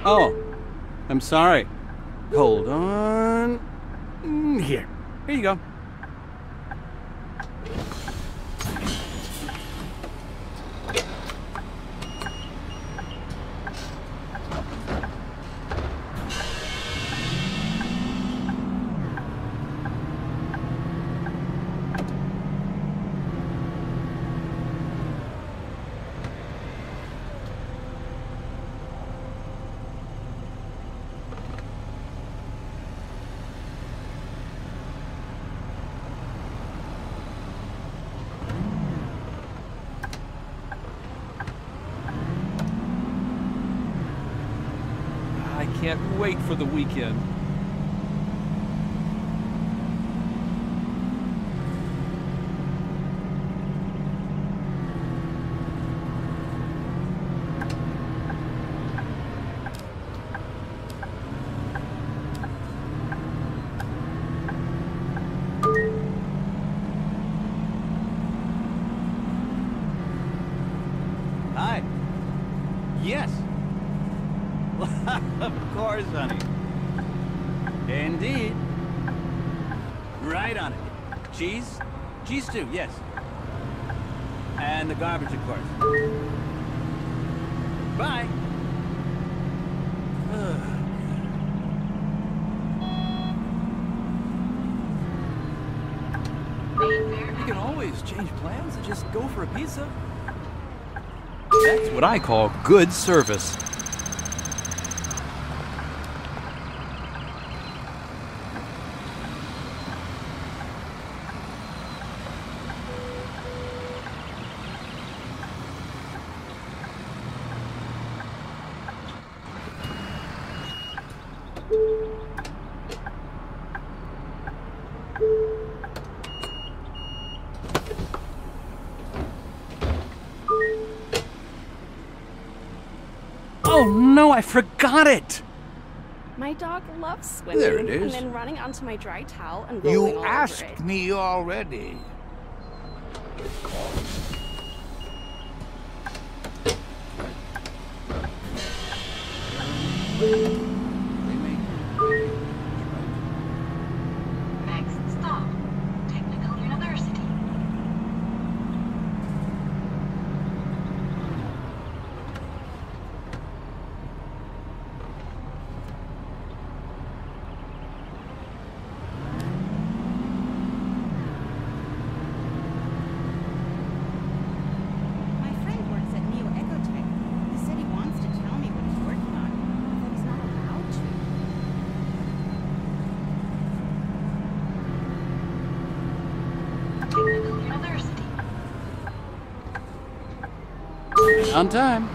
Oh, I'm sorry. Hold on. Here you go. I can't wait for the weekend. Hi. Yes. Of course, honey. Indeed. Right on it. Cheese? Cheese too, yes. And the garbage, of course. Bye. You can always change plans and just go for a pizza. That's what I call good service. Oh no, I forgot it! My dog loves swimming. There it is. And then running onto my dry towel and rolling all You over asked it. me already. Next stop, Technical University. My friend works at IVECO. He said he wants to tell me what he's working on, but he's not allowed to. Technical University. On time.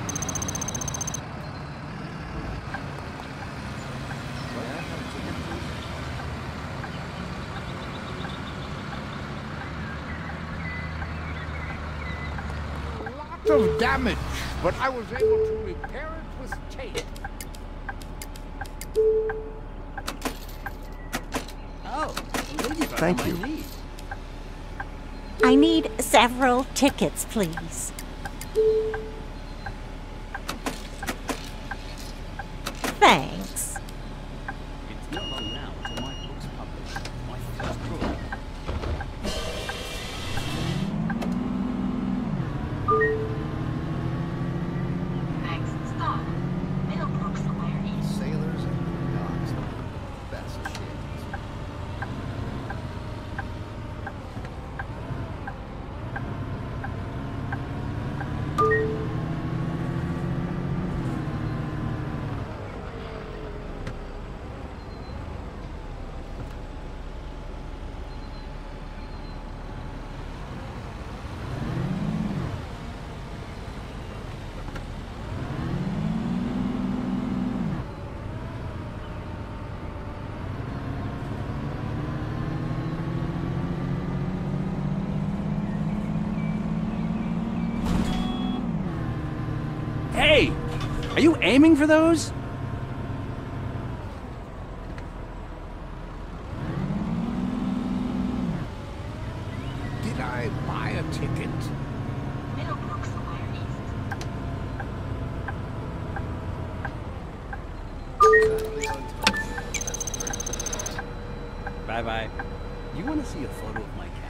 Lot of damage, but I was able to repair it with tape. Oh, ladybug Thank on you. my knee. I need several tickets, please. Thanks. It's not long now until my book's published. My first rule. Next stop, Middlebrook Square East. Sailors and dogs. Best shit. Hey! Are you aiming for those? Did I buy a ticket? Middlebrook Square East. Bye-bye. You want to see a photo of my cat?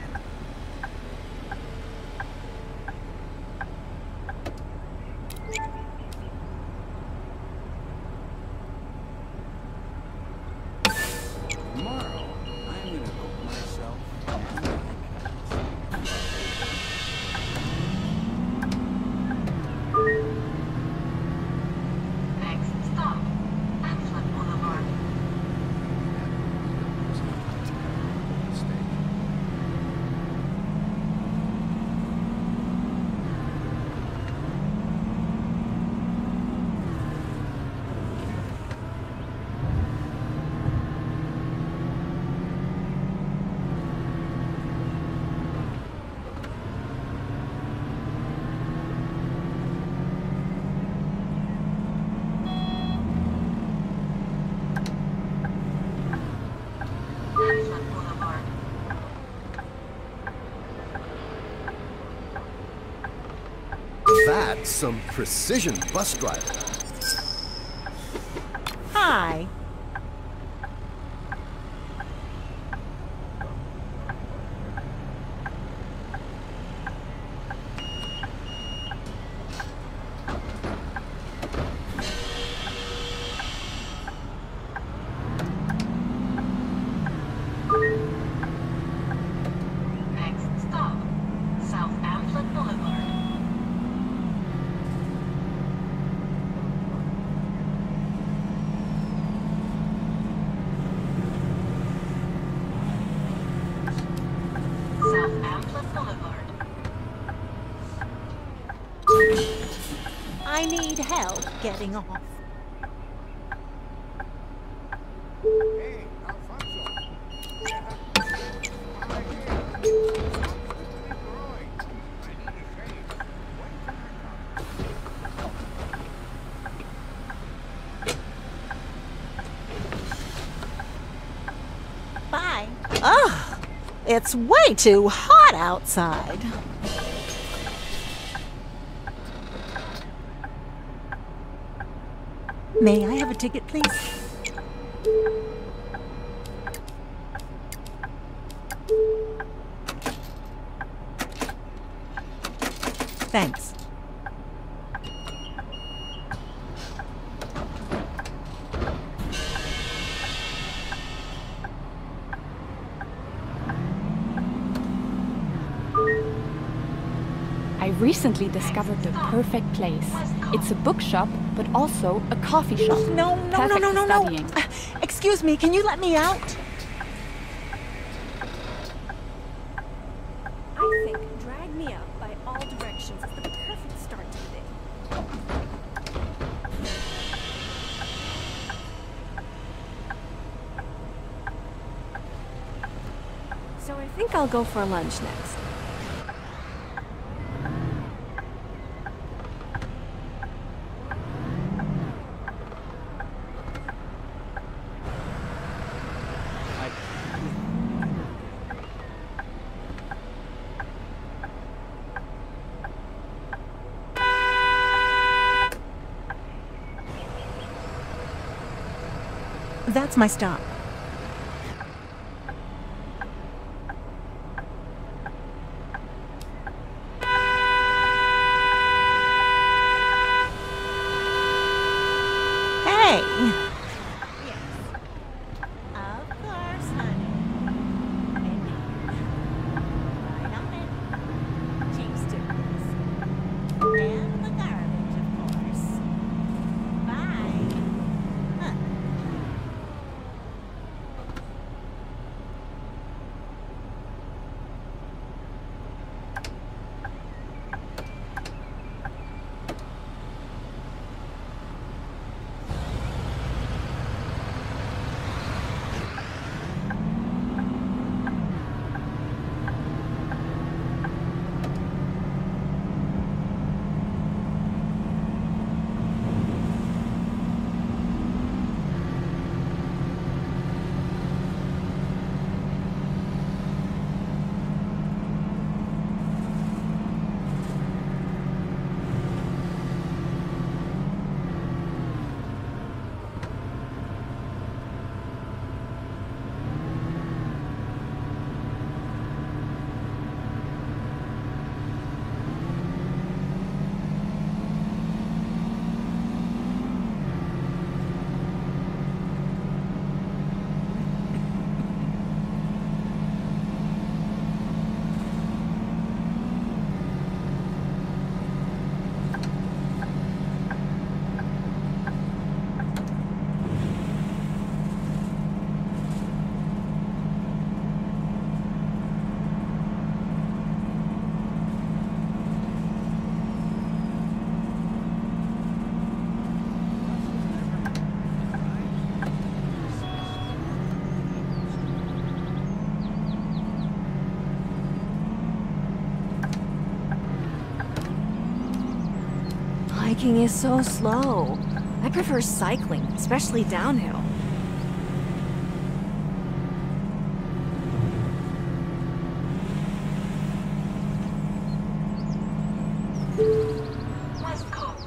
Tomorrow, I'm going to cook myself and my cat. Next stop, Amflet Boulevard. Amflet Boulevard. That's some precision bus driving. Hi. Next stop, South Amflet Boulevard. South Amflet Boulevard. I need help getting off. Hey, Alfonso. My hair. It's constantly growing. I need a shave. When can I come? Bye. Ugh, it's way too hot outside. May I have a ticket, please? Thanks. I recently discovered the perfect place. It's a bookshop, but also a coffee shop. No, Perfect for studying. Excuse me, can you let me out? I think Drag Me Up by All Directions is the perfect start to the day. So I think I'll go for lunch next. That's my stop. Hey! Yes. Of course, honey. Maybe. Right on it. Cheap students. And the garbage, of course. Bye. Huh. Biking is so slow. I prefer cycling, especially downhill. West Coast.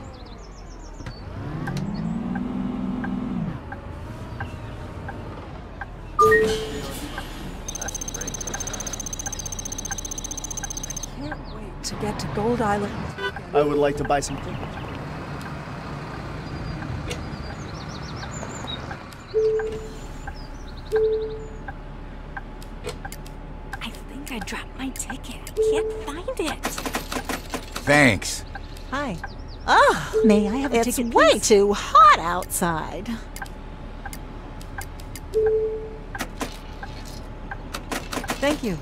Can't wait to get to Gold Island. I would like to buy some tickets. I think I dropped my ticket. I can't find it. Thanks. Hi. Oh, may I have a ticket, please? It's way too hot outside. Thank you.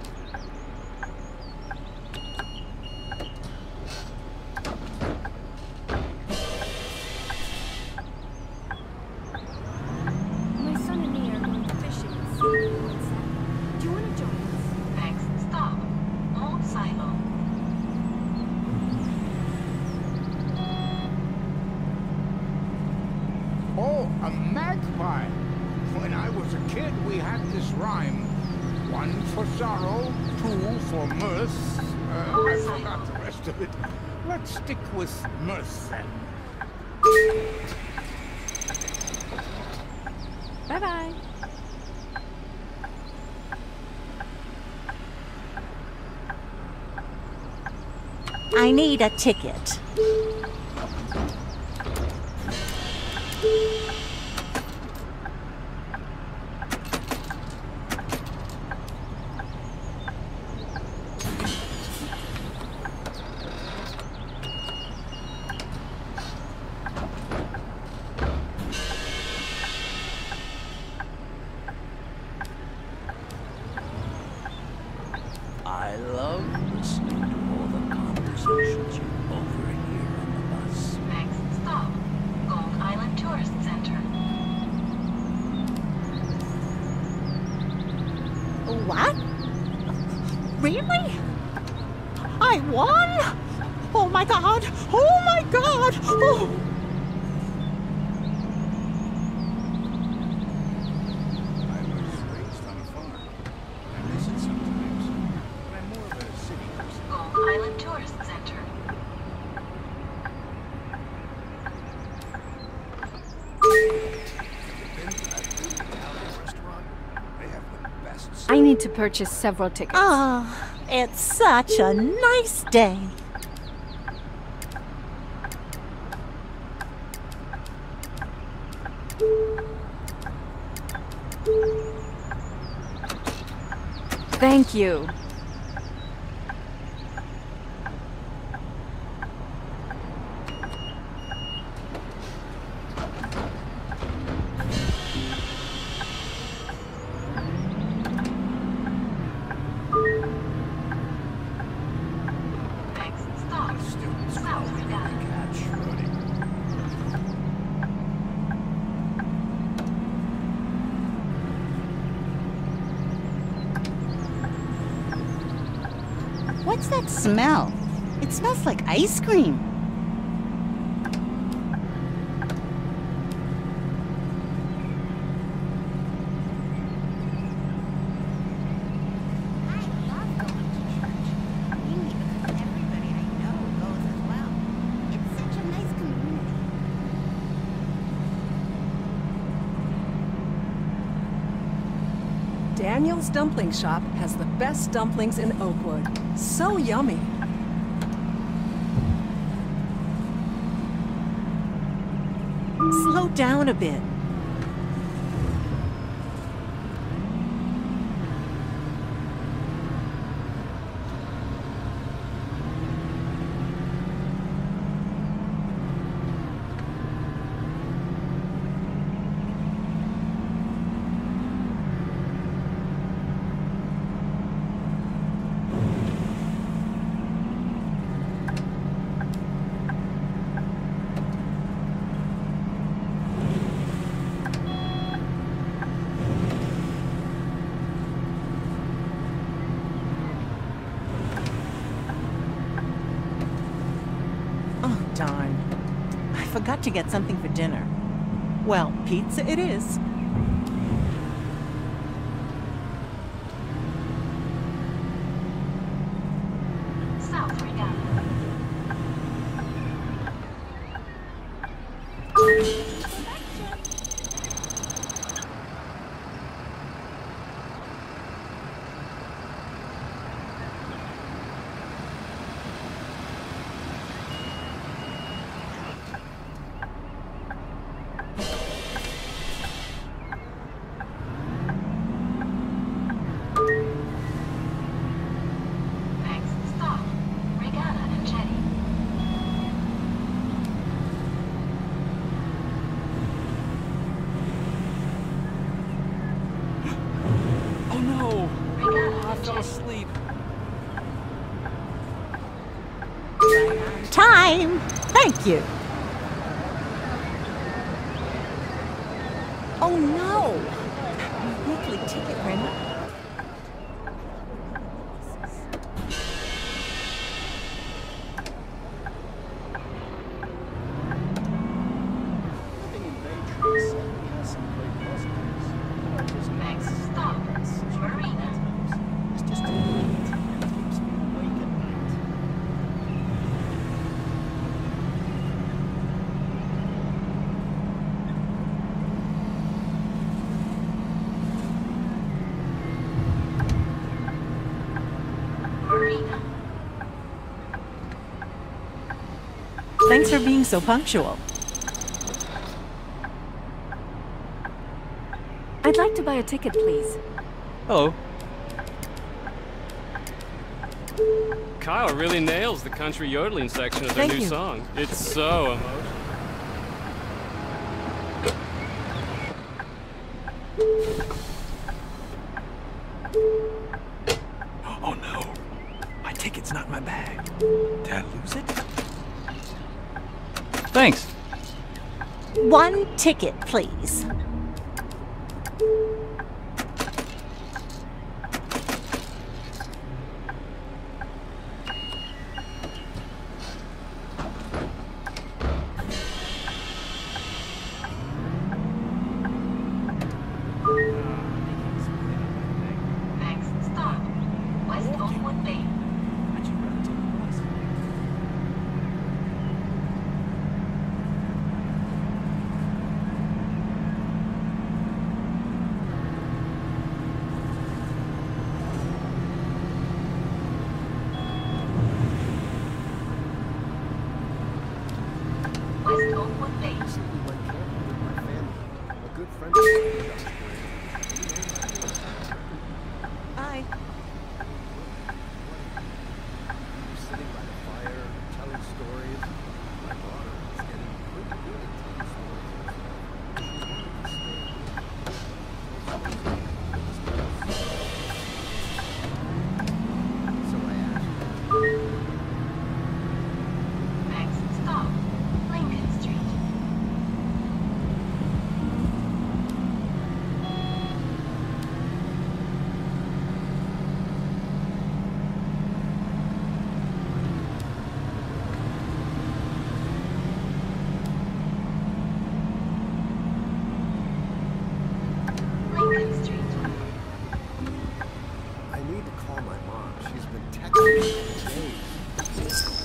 My son and me are going fishing in Sydney on Saturday. Do you want to join us? Next stop, Old Silo. Oh, a magpie! When I was a kid, we had this rhyme. One for sorrow, two for mirth. I forgot the rest of it. Let's stick with mirth then. Bye-bye. I need a ticket. I love listening to all the conversations you overhear on the bus. Next stop, Gold Island Tourist Center. What? Really? I won? Oh my god! Oh my god! Oh. I was raised on a farm. I miss it sometimes. But I'm more of a city person. Gold Island Tourist Center. Been to that new Italian restaurant? They have the best. I need to purchase several tickets. Oh, it's such a nice day. Thank you. Next stop, South Redan. Catch running. What's that smell? It smells like ice cream. I love going to church. Mainly because everybody I know goes as well. It's such a nice community. Daniel's Dumpling Shop has the best dumplings in Oakwood. So yummy. Slow down a bit. got to get something for dinner. Well, pizza it is. South Regatta. Next stop, Regatta and Jetty. Oh no! Regatta I and fell Jetty. asleep. Time! Thank you. Oh no! Weekly ticket rental. Living in Bay certainly has some great positives. But I just can't Next stand stop, such Marina. It's just too late and it keeps me awake at night. Marina. Thanks for being so punctual. I'd like to buy a ticket, please. Hello. Kyle really nails the country yodeling section of their Thank new you. song. It's so emotional. Oh no. My ticket's not in my bag. Did I lose it? Thanks. One ticket, please. Next stop, West Oakwood Bay. I'd you rather take the bus? West Oakwood Bay. Recently went camping with my family. A good friend of mine just Bye. sitting by the fire, telling stories. My daughter is getting pretty good at telling stories. So I asked her, Next stop, Lincoln Street. Lincoln Street. I need to call my mom. She's been texting me for days.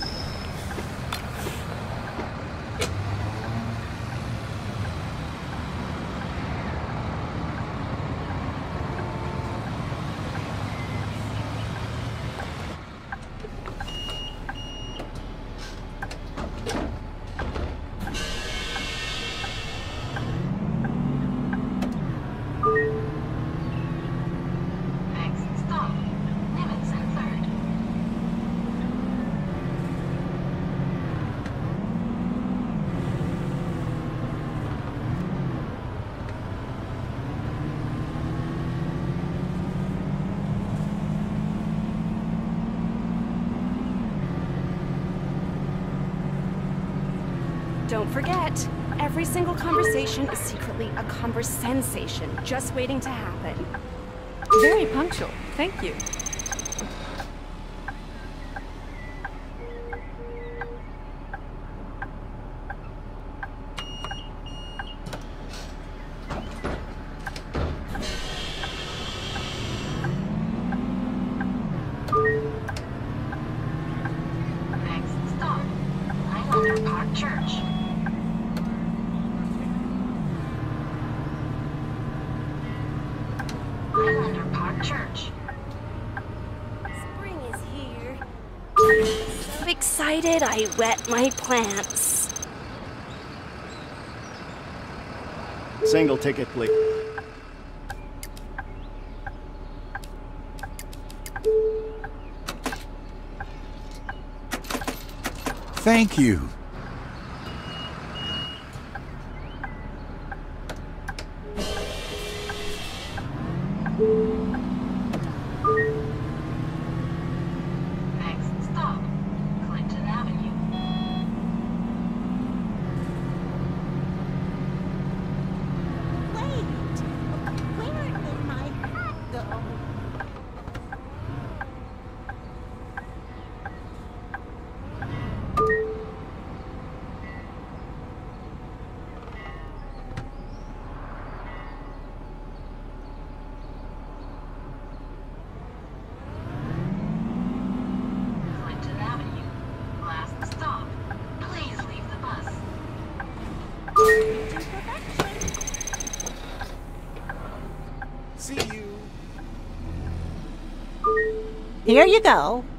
Next stop, Nimitz and Third. Don't forget, every single conversation is secretly a conversensation just waiting to happen. Very punctual. Thank you. church. Spring is here. So excited I wet my plants. Single ticket, please. Thank you. Next stop, Clinton Avenue. Wait! Where did my hat go? Clinton Avenue. Last stop. Please leave the bus. See you. Here you go.